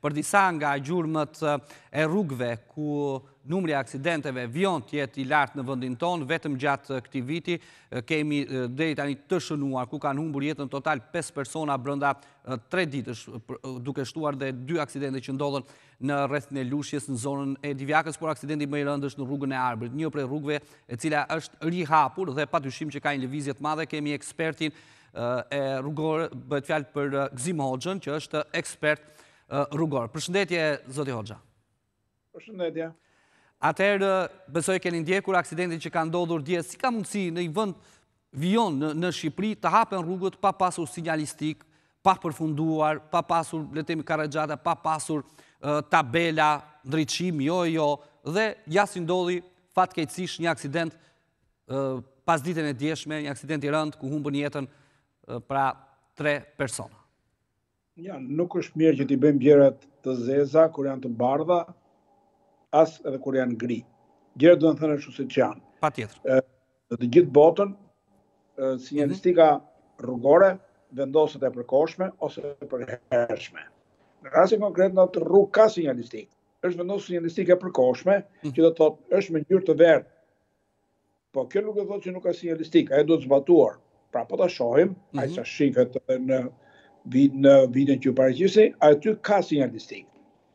për disa nga gjurmët e rrugëve ku numri aksidenteve vion të jetë i lartë në vendin tonë, vetëm gjatë këtij viti kemi deri tani të shënuar ku kanë humbur jetën total 5 persona brenda 3 ditësh, duke shtuar dhe 2 aksidente që ndodhen në rrethin e Lushjes në zonën e Divjakës, por aksidenti më i rëndë është në rrugën e Arbërit, një prej rrugëve e cila është rihapur dhe padyshim që ka një lëvizje të madhe. Kemi ekspertin e rrugor, bëhet fjalë për Gzim Hoxhën, që është ekspert rrugor. Përshëndetje, zoti Hoxha. Përshëndetje. Atëherë, besoj keni ndjekur aksidentin që ka ndodhur dje. Si ka mundësi në një vend vijon në Shqipëri të hapen rrugët pa pasur sinjalistik, pa përfunduar, pa pasur, le të themi, karrexhata, pa pasur tabela, ndriçim, jo, dhe jashtë ndodhi fatkeqësisht një aksident pas ditën e djeshme, një aksident i rënd ku humbën jetën pra 3 persona. Ja, nuk është mirë që t'i bëjmë gjërat të zeza kur janë të bardha, as edhe kur janë gri. Gjërat do të thënë ashtu siç janë. Patjetër. Të gjithë botën, sinjalistika rrugore vendoset e përkohshme ose e përhershme. Në rastin konkret në atë rrugë ka sinjalistikë. Është vendosur sinjalistika e përkohshme, që do të thotë është me ngjyrë të verdhë. Po kjo nuk do të thotë që nuk ka sinjalistikë, ajo duhet zbatuar. Pra po ta shohim, ai sa shifet në videon që ju paraqisi, aty ka sinjalistikë.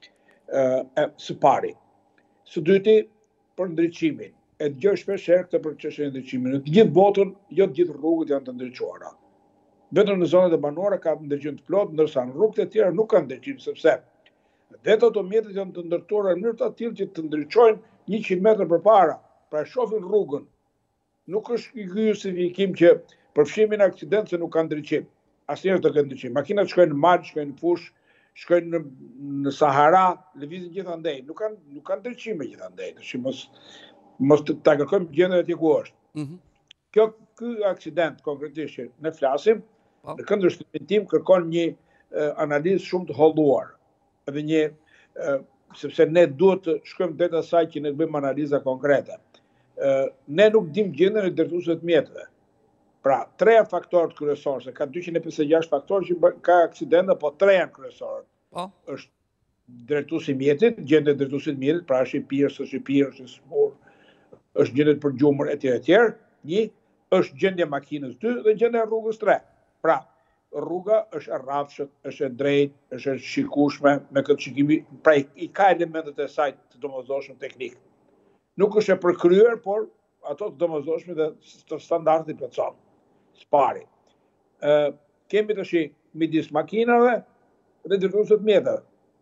Së pari. Së dyti, për ndriçimin. E dëgjoj shpesh këtë për çështjen e ndriçimit. Në të gjithë botën, jo të gjithë rrugët janë të ndriçuara. Vetëm në zonat e banuara ka ndriçim të plotë, ndërsa në rrugët e tjera nuk ka ndriçim, sepse vetë automjetet janë të ndërtuara në mënyrë të tillë që të ndriçojnë 100 metra përpara, pra shohin rrugën. Nuk është ky justifikim që për fshimin e aksident se nuk ka ndriçim. Asnjëherë të ka ndriçim. Makinat shkojnë në mal, shkojnë në fush, shkojnë në Sahara, lëvizin gjithandej. Nuk kanë ndriçime gjithandej. Mos ta kërkojmë gjendën atje ku është. Ky aksident konkretisht që ne flasim, në këndvështrimin tim kërkon një analizë shumë të holluar. Edhe sepse ne duhet të shkojmë deri asaj që ne bëjmë analiza konkrete. Ne nuk dimë gjendën e drejtuesve të mjeteve. Pra, 3 faktorët kryesorë, se ka 256 faktorë që ka aksidente, po 3 janë kryesorët. Është drejtuesi i mjetit, gjendja e drejtuesit të mjetit, pra është i pirë, është i pirë, është i smur, është gjendja për gjumur etj. Një është gjendja e makinës 2 dhe gjendja e rrugës 3. Pra, rruga është e rrafshët, është e drejtë, është e shikueshme me këtë shikimi, pra i ka elementet e saj të domosdoshme teknik. Nuk është e përkryer, por ato të domosdoshme dhe të standardit i plotëson. Spari. Kemi tash midis makinave dhe drejtuesve të mjeteve.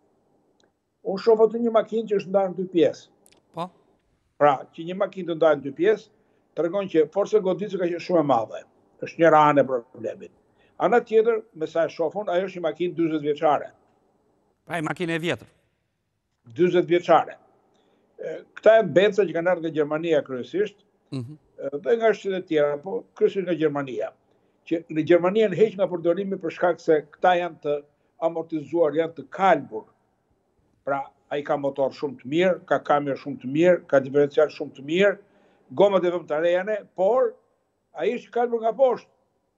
Unë shoh aty një makinë që është ndarë në 2 pjesë. Po. Pra, që një makinë të ndahet në 2 pjesë, tregon që forca goditëse ka qenë shumë e madhe. Është njëra anë e problemit. Ana tjetër, me sa e shohun, ajo është një makinë 40 vjeçare. Pra, një makinë e vjetër. 40 vjeçare. Këta janë benca që kanë ardhur nga Gjermania kryesisht, dhe nga shtetet tjera, po kryesisht nga Gjermania. Që në Gjermani janë heq nga përdorimi për shkak se këta janë të amortizuar, janë të kalbur. Pra, ai ka motor shumë të mirë, ka kamer shumë të mirë, ka diferencial shumë të mirë, gomat e vëmë të rejane, por ai është kalbur nga poshtë.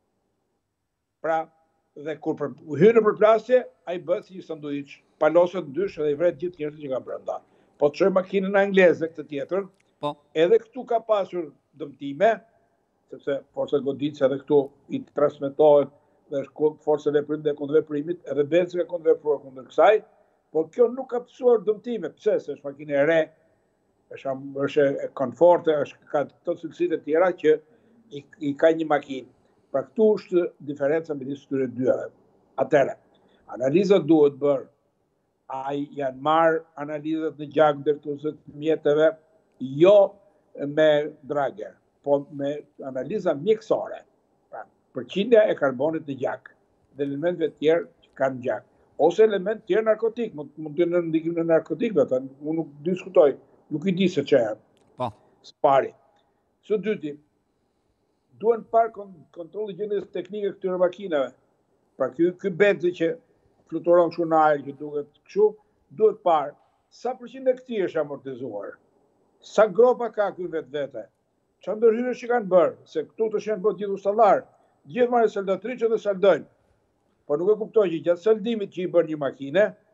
Pra, dhe kur hyn në përplasje, ai bëhet si një sanduiç, paloset ndysh dhe i vret gjithë njerëzit që kanë brenda. Po të shojmë makinën angleze këtë tjetër, edhe këtu ka pasur dëmtime, sepse forca goditëse edhe këtu i transmetohet dhe është forca veprim dhe kundërveprimit, edhe benzi ka kundërvepruar kundër kësaj, por kjo nuk ka pësuar dëmtime. Pse? Se është makinë e re, është e komforte, ka të cilësitë e tjera që i ka një makinë. Pra këtu është diferenca midis këtyre dyave. Atëherë, analizat duhet bërë. Ai janë marrë analizat në gjak ndërtuesit mjeteve, jo me drager, po me analiza mjekësore. Pra, përqindja e karbonit në gjak dhe elementeve tjerë që kanë gjak. Ose element tjerë narkotik, mund të në ndikim në narkotikve, unë nuk diskutoj, nuk i di se që janë. Spari. Së dyti, duen parë kontrolli gjendjes teknike këtyre makinave. Pra ky benzi që fluturon kështu në ajër, që duket kështu, duhet parë sa përqind e këtij është amortizuar. Sa gropa ka ky vetvete. Çfarë ndërhyrje që kanë bërë, se këtu të shenë bërë gjithë ustallar, gjithë marrë saldatriqe dhe saldojnë. Por nuk e kuptoj që gjatë saldimit që i bërë një makine,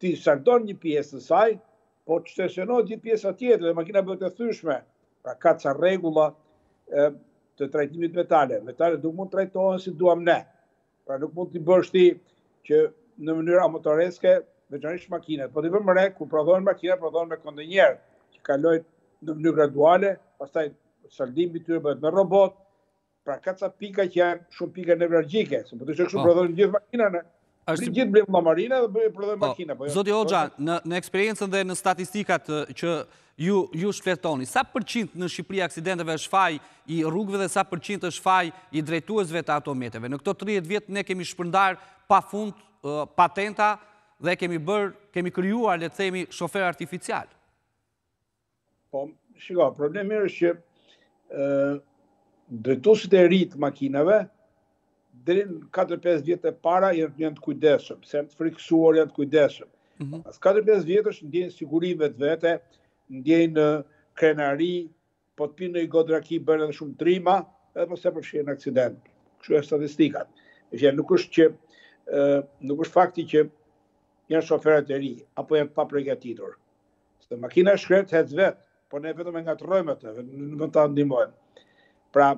ti sardon një pjesë të saj, po që stacionohet gjithë pjesa tjetër dhe makina bëhet e thyshme. Pra ka ca rregulla të trajtimit metale. Metalet nuk mund trajtohen si duam ne. Pra nuk mund t'i bësh ti që në mënyrë amatorske, veçanërisht makinat. Po t'i bëm re, kur prodhohen makina, prodhohen me kondenjer, që kalojnë në mënyrë graduale, pastaj saldimi tyre bëhet me robot. Pra ka ca pika që janë shumë pika nevralgjike, se po të kështu prodhohen gjithë makinat. Gjithë blemë marina dhe prodhojnë makina. Zoti Hoxha, në eksperiencën dhe në statistikat që ju shfletoni, sa përqind në Shqipëri aksidenteve është faj i rrugëve dhe sa përqind është faj i drejtuesve të autometeve? Në këto 30 vjetë ne kemi shpërndar pa fund patenta dhe kemi krijuar, le të themi, shofer artificial. Po, shiko, problemi është që drejtuesit e ri të makinave deri në 4-5 vjet e para janë të kujdesshëm, se janë të frikësuar, janë të kujdesshëm. Pas 4-5 vjetësh ndjejnë siguri vetvete, ndjejnë krenari, po të pinë në i godraki bërë edhe shumë trima, edhe po se përfshihen aksident. Kështu e statistikat. Nuk është fakti që janë shoferët e ri, apo janë pa përgatitur. Se makina e shkret hec vet, po ne vetëm e ngatrojmë atë, në ta ndihmojmë. Pra,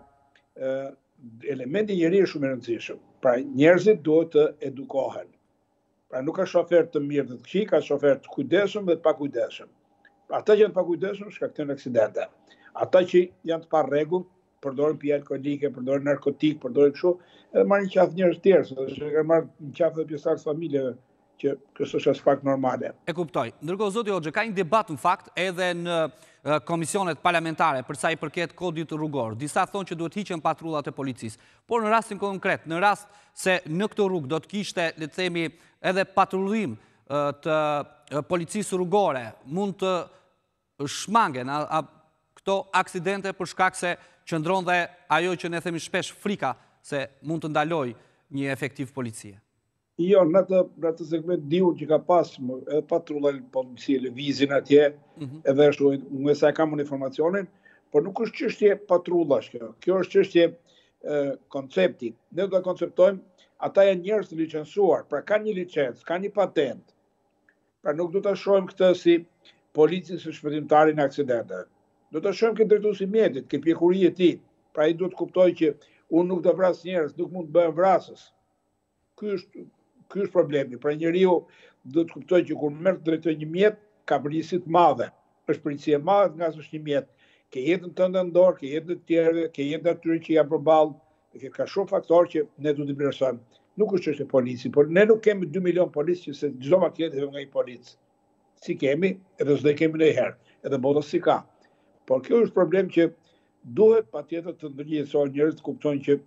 elementi njeri është shumë i rëndësishëm. Pra, njerëzit duhet të edukohen. Pra, nuk ka shofer të mirë dhe të këqij, ka shofer të kujdesshëm dhe të pakujdesshëm. Ata që janë të pakujdesshëm shkaktojnë aksidente. Ata që janë të pa rregull, përdorin pije alkoolike, përdorin narkotik, përdorin kështu, edhe marrin qafë njerëz tjerë, se kanë marrë një qafë dhe pjesëtarë të familjeve, që kjo është fakt normale. E kuptoj. Ndërkohë, zoti Hoxha, ka një debat në fakt edhe në komisionet parlamentare për sa i përket kodit rrugor. Disa thonë që duhet hiqen patrullat e policisë. Por në rastin konkret, në rast se në këtë rrugë do të kishte, le të themi, edhe patrullim të policisë rrugore, mund të shmangen këto aksidente për shkak se qëndron dhe ajo që ne themi shpesh frika se mund të ndaloj një efektiv policie. Jo, në atë segment diur që ka pas edhe patrulla policie lëvizin atje, edhe ashtu, nuk sa e kam unë informacionin, por nuk është çështje patrullash kjo. Kjo është çështje koncepti. Ne do ta konceptojmë, ata janë njerëz të licencuar, pra kanë një licencë, kanë një patent. Pra nuk do ta shohim këtë si policin së shpëtimtarin në aksidente. Do ta shohim këtë drejtuesi i mjetit, këtë pjekuri e tij. Pra ai duhet të kuptojë që unë nuk do vras njerëz, nuk mund të bëhem vrasës. Ky është problemi. Pra njeriu do të kuptojë që kur merr të drejtojë një mjet, ka përgjegjësi të madhe. Është përgjegjësi e madhe nga është një mjet. Ke jetën tënde në dorë, ke jetën e tjerëve, ke jetën e atyre që janë përballë, dhe ka shumë faktorë që ne duhet të vlerësojmë. Nuk është çështje polici, por ne nuk kemi 2 milion policë që se çdo makinë të nga një polic. Si kemi, edhe s'do kemi ndonjëherë, edhe bota si ka. Por kjo është problem që duhet patjetër të ndërgjegjësohen njerëzit të kuptojnë që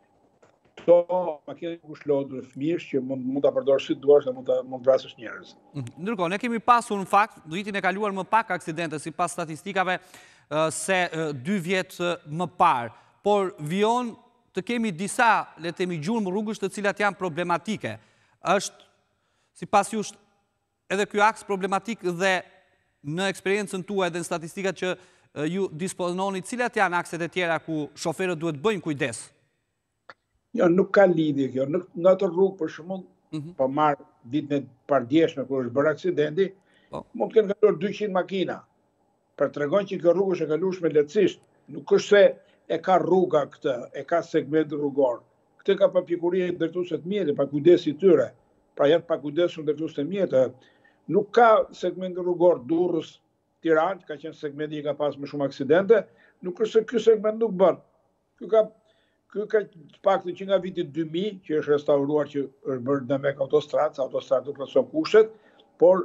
këto makina nuk shlohet fëmijësh që mund ta përdorësh si duash dhe mund vrasësh njerëz. Ndërkohë, ne kemi pasur në fakt vitin e kaluar më pak aksidente sipas statistikave se 2 vjet më parë, por vijon të kemi disa, le të themi, gjurmë rrugësh të cilat janë problematike. Është sipas jush edhe ky aks problematik dhe në eksperiencën tuaj dhe në statistikat që ju dispononi, cilat janë akset e tjera ku shoferët duhet bëjnë kujdes? Jo, nuk ka lidhje kjo. Në atë rrugë, për shembull, po marr ditën e pardjeshme kur është bërë aksidenti, mund të kenë kaluar 200 makina. Për tregon që kjo rrugë është e kalueshme lehtësisht. Nuk është se e ka rruga këtë, e ka segment rrugor. Këtë ka papjekuria e drejtuesve të mjetit, pa kujdesi tyre. Pra janë pa kujdesur drejtuesve të mjetit. Nuk ka segment rrugor Durrës Tiranë, ka qenë segmenti që ka pas më shumë aksidente, nuk është se ky segment nuk bën. Ky ka paktën që nga viti 2000, që është restauruar, që është bërë në mek autostradë, autostradë nuk plotëson kushtet, por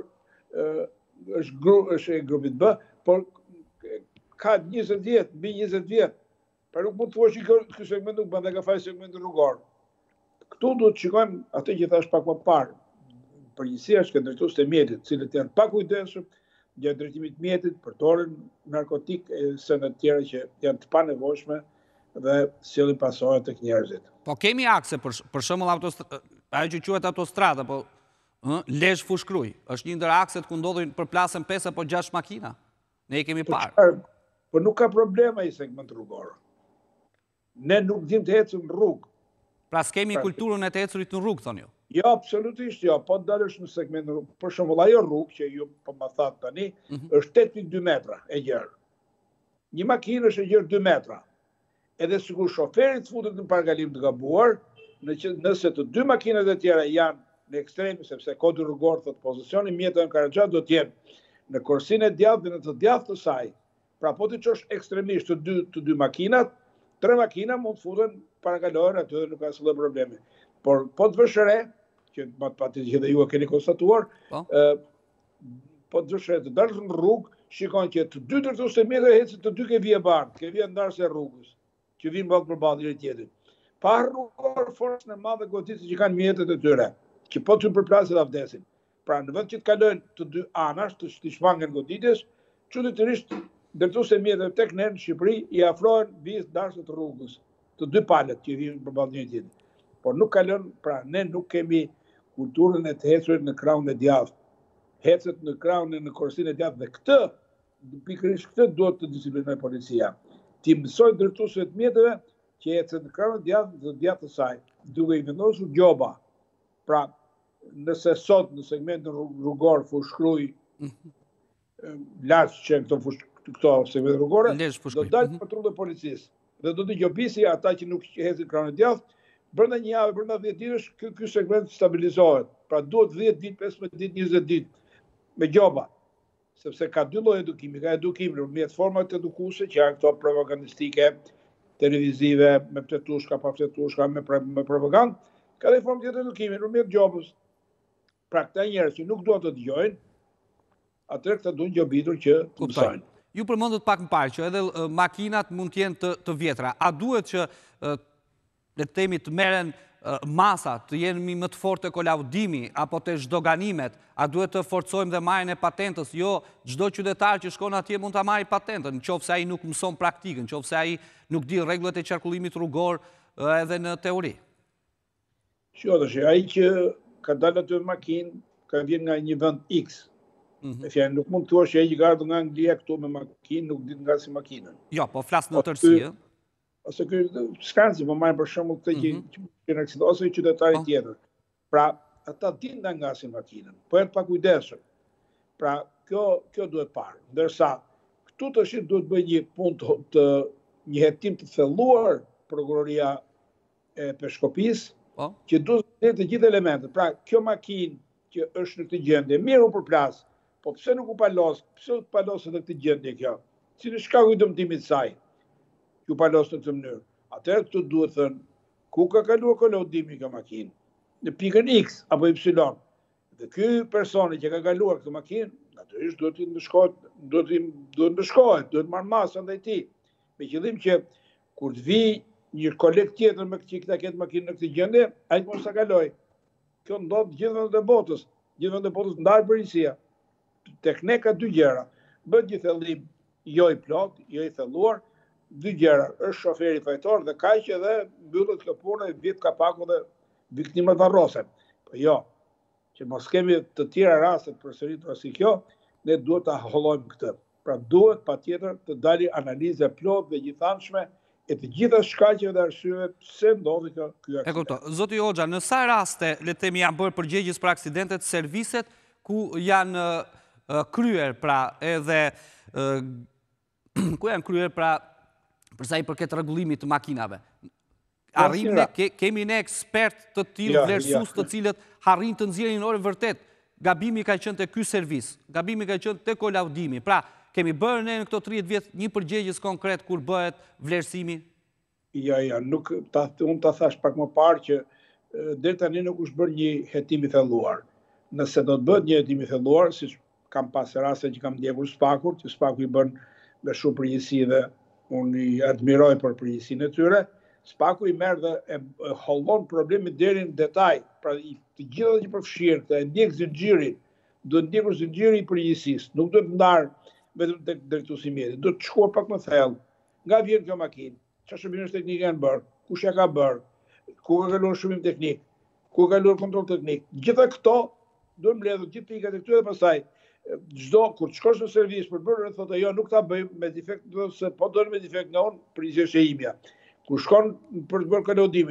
është e grupit B, por ka 20 vjet, mbi 20 vjet. Pra nuk mund të thuash që ky segment nuk bën dhe ka faj segment rrugor. Këtu duhet të shikojmë atë që thash pak më parë. Përgjithësia është që drejtuesit e mjetit, të cilët janë pa kujdesshëm gjatë drejtimit të mjetit, përdorin narkotik e sende të tjera që janë të panevojshme dhe sjellin pasojë tek njerëzit. Po kemi akse për shembull ajo që quhet autostrada, po Lezhë Fushkruj, është një ndër akset ku ndodhin përplasën 5 apo 6 makina. Ne i kemi parë. Po nuk ka problema i segment rrugor. Ne nuk dim të ecim në rrugë. Pra s'kemi kulturën e të ecurit në rrugë, thonë ju. Jo, absolutisht jo, po dalësh në segment, për shembull ajo rrugë që ju po më thatë tani, është 8.2 metra e gjerë. Një makinë është e gjerë 2 metra. Edhe sikur shoferit futet në parkalim të gabuar, nëse të dy makinat e tjera janë në ekstremi, sepse kodi rrugor thotë pozicioni mjeton Karagja do të jenë në korsinë e djathtë dhe në të djathtë të saj. Pra po ti çosh ekstremisht të dy makinat, 3 makina mund të futen parakalohen aty dhe nuk ka asnjë problemi. Por po të vësh re, që pati që dhe ju e keni konstatuar, po të vësh re të dalësh në rrugë, shikon që të dy ndërtues të mjetë ecën të dy ke vije bardhë, ke vije ndarëse rrugës, që vinë ballë për ballë njëri tjetrit. Pa harruar forcën e madhe goditës që kanë mjetet e tyre, që po të përplasin avdesin. Pra në vend që të kalojnë të dy anash, të shmangen goditës, çuditërisht ndërtues të mjeteve tek ne në Shqipëri i afrohen vijës ndarëse të rrugës, të dy palët që vinë për ballë njëri tjetrit. Por nuk kalon, pra ne nuk kemi kulturën e të hecurit në krahun e djathtë. Hecet në krahun e në korsinë e djathtë dhe këtë, pikërisht këtë duhet të disiplinojë policia. Ti mësoj ndërtuesve të mjeteve që ecën në krahun e djathtë dhe djathtë të saj, duke i vendosur gjoba. Pra, nëse sot në segmentin rrugor fushkruj laç që këto segmente rrugore, do dalë patrullë e policisë dhe do të gjobisi ata që nuk ecën në krahun e djathtë. Brenda një javë, brenda 10 ditësh, ky segment stabilizohet. Pra duhet 10 ditë, 15 ditë, 20 ditë me gjoba. Sepse ka dy lloje edukimi, ka edukim në mjet format edukuese që janë këto propagandistike, televizive, me fletushka, pa fletushka, me propagandë, ka dhe formë tjetër edukimi në mjet gjobës. Pra këta njerëz që nuk duan të dëgjojnë, atëherë këta duhen gjobitur që të mësojnë. Ju përmendët pak më parë që edhe makinat mund të jenë të vjetra. A duhet që le të themi të merren masat, të jenë më të fortë të kolaudimi, apo të zhdoganimet, a duhet të forcojmë dhe marrjen e patentës? Jo, çdo qytetar që shkon atje mund ta marrë patentën, nëse ai nuk mëson praktikën, nëse ai nuk di rregullat e qarkullimit rrugor edhe në teori. Shikosh, ai që ka dalë aty me makinë, ka vjen nga një vend X. Me fjalë nuk mund të thuash që ai që ka nga Anglia këtu me makinë nuk di nga si makinën. Jo, po flas në tërësi, ose ky skansi po marrin për shembull këtë që në aksident ose qytetari tjetër. Pra, ata din nga ngasin makinën, po janë pa kujdesshëm. Pra, kjo duhet parë. Ndërsa këtu tash duhet bëj një punë të një hetim të thelluar prokuroria e Peshkopisë, që duhet të gjithë elementet. Pra, kjo makinë që është në këtë gjendje, mirë u përplas, po pse nuk u palos? Pse u palos në këtë gjendje kjo? Cili shkaku i dëmtimit të saj? Ju palos në këtë mënyrë. Atëherë këtu duhet thënë ku ka kaluar kolaudimi kjo makinë, në pikën X apo Y. Dhe ky personi që ka kaluar këtë makinë, natyrisht duhet të ndëshkohet, duhet marrë masë ndaj tij, me qëllim që kur të vi një koleg tjetër me që ta ketë makinë në këtë gjendje, ai mos ta kaloj. Kjo ndodh gjithë vendet e botës. Gjithë vendet e botës ndaj përgjegjësia. Tek ne ka dy gjëra. Bëhet një thellim jo i plot, jo i thelluar. Dy gjëra, është shoferi fajtor dhe kaq edhe mbyllet kjo punë, vit kapaku dhe viktimat varrosen. Po jo, që mos kemi të tjera raste përsëritura si kjo, ne duhet ta hollojmë këtë. Pra duhet patjetër të dalë analizë plot dhe gjithanshme e të gjitha shkaqeve dhe arsyeve pse ndodhi ky aksident. E kuptoj. Zoti Hoxha, në sa raste le të themi janë bërë përgjegjës për aksidentet serviset ku janë kryer pra edhe ku janë kryer pra përsa i përket rregullimit të makinave. Arrim ne, kemi ne ekspert të tillë vlerësues të cilët harrin të nxjerrin në orë vërtet. Gabimi ka qenë te ky servis, gabimi ka qenë te kolaudimi. Pra, kemi bërë ne në këto 30 vjet një përgjegjës konkret kur bëhet vlerësimi? Ja, nuk unë ta thash pak më parë që deri tani nuk është bërë një hetim i thelluar. Nëse do të bëhet një hetim i thelluar, siç kam pasur raste që kam ndjekur Spakun, që Spaku i bën me shumë përgjegjësi dhe unë i admiroj për përgjegjësinë e tyre, Spaku i merr dhe e hollon problemin deri në detaj. Pra të gjitha që përfshirë, të ndjek zinxhirin, duhet ndjekur zinxhiri i përgjegjësisë, nuk duhet ndar vetëm tek drejtuesi i mjetit, duhet të shkuar pak më thellë. Nga vjen kjo makinë? Çfarë shërbime teknike kanë bërë? Kush ja ka bërë? Ku ka kaluar shërbim teknik? Ku ka kaluar kontroll teknik? Gjitha këto duhet mbledhur gjithë pikat e këtyre dhe pastaj çdo kur të shkosh në servis për bërë thotë jo nuk ta bëjmë me defekt ose po do me defekt nga unë përgjegjësia imja. Kur shkon për të bërë kolaudimin,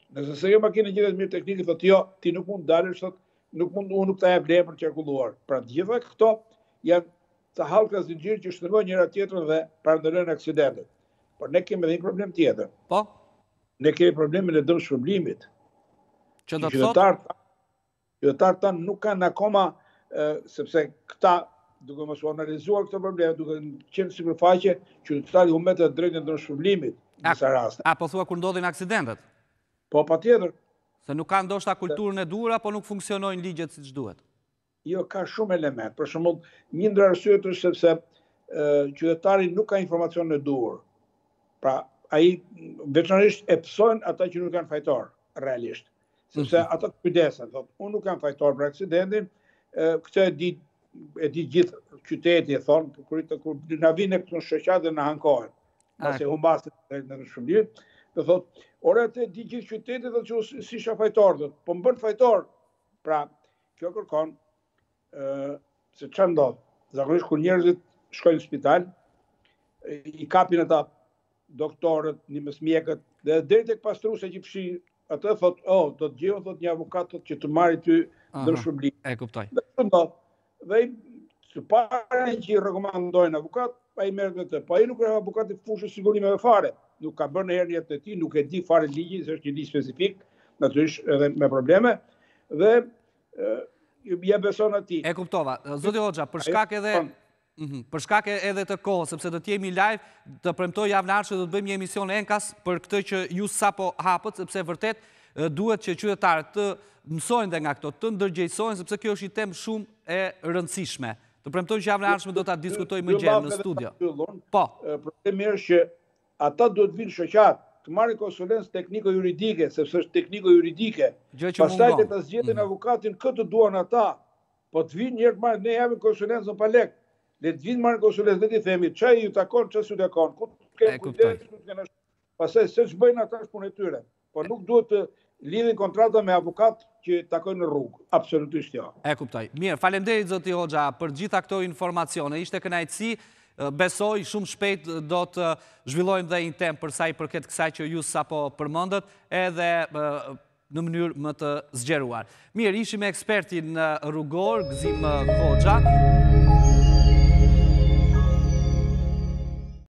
Nëse se jo makinë gjithet mirë teknike, thot jo, ti nuk mund dalësh, thot, unë nuk ta jap leje për qarkulluar. Pra gjitha këto janë të hallka zinxhir që shndërgojnë njëra tjetrën dhe parandalojnë aksidentet. Por ne kemi edhe një problem tjetër. Po? Ne kemi problemin e dëmshpërblimit. Që do të thotë? Qytetarët tanë nuk kanë akoma, sepse këta, duke mos u analizuar këtë problem, duke qenë sipërfaqe, qytetari humbetë të drejtën e dëmshpërblimit në disa raste. A po thua kur ndodhin aksidentet? Po patjetër. Se nuk ka ndoshta kulturën e dur apo nuk funksionojnë ligjet siç duhet? Jo, ka shumë element. Për shembull, një ndër arsyet është sepse qytetari nuk ka informacionin e duhur. Pra, ai veçanërisht e psojnë ata që nuk kanë fajtor, realisht. Sepse ata kujdesen, thotë, unë nuk kam fajtor për aksidentin, këtë e di gjithë qyteti, e thonë, kur na vinë këtu në shoqat dhe na hankohen. Pasi humbasin në dëmshpërblimit, do thotë, ora të di gjithë qytetit dhe që si isha fajtor, dhe po më bën fajtor. Pra, kjo kërkon, se që ndodhë, zakonisht kur njerëzit shkojnë në spital, i kapin ata doktorët, një mësmjekët, dhe deri tek pastruese që fshi, atë thot, do të gjejë thot një avokat që të marrë ty dëmshpërblim. E kuptoj. Dhe së pare që i rekomandojnë avokat, pa i merret me të. Po ai nuk është avokat i fushës sigurimeve fare. Nuk ka bërë herë jetën e tij, nuk e di fare ligjin, se është një ligj specifik, natyrisht edhe me probleme, dhe ja beson atij. E kuptova. Zoti Hoxha, për shkak edhe të kohës, sepse do të jemi live, të premtoj javën e ardhshme do të bëjmë një emision enkas për këtë që ju sapo hapët, sepse vërtet duhet që qytetarët të mësojnë dhe nga këto, të ndërgjegjësojnë, sepse kjo është një temë shumë e rëndësishme. Të premtoj që javën e ardhshme do ta diskutojmë më gjerë në studio. Po. Problemi është që ata duhet vinë shoqat, të marrin konsulencë tekniko-juridike, sepse është tekniko-juridike. Pastaj le ta zgjedhin avokatin këtë duan ata. Po të vinë njerëz marrin, ne japim konsulencën pa lek. Le të vinë marrin konsulencë dhe ti themi, çai ju takon, ç'su takon. Ku ke kujdes, ku kanë. Pastaj se ç'bëjnë ata është punë e tyre. Po nuk duhet të lidhin kontrata me avokat që takojnë në rrugë. Absolutisht jo. E kuptoj. Mirë, faleminderit zoti Hoxha për gjitha këto informacione. Ishte kënaqësi. Besoj shumë shpejt do të zhvillojmë dhe një temë për sa i përket kësaj që ju sapo përmendët, edhe në mënyrë më të zgjeruar. Mirë, ishim me ekspertin rrugor Gzim Hoxha.